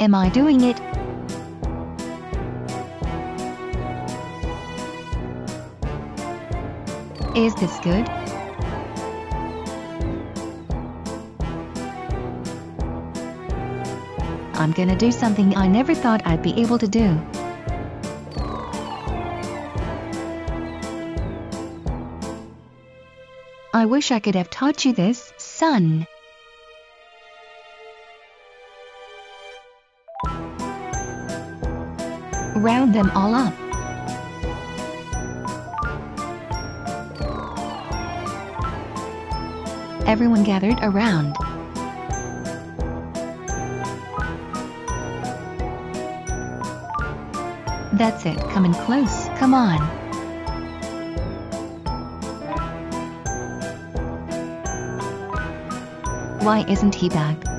Am I doing it? Is this good? I'm gonna do something I never thought I'd be able to do. I wish I could have taught you this, son. Round them all up. Everyone gathered around. That's it, come in close, come on. Why isn't he back?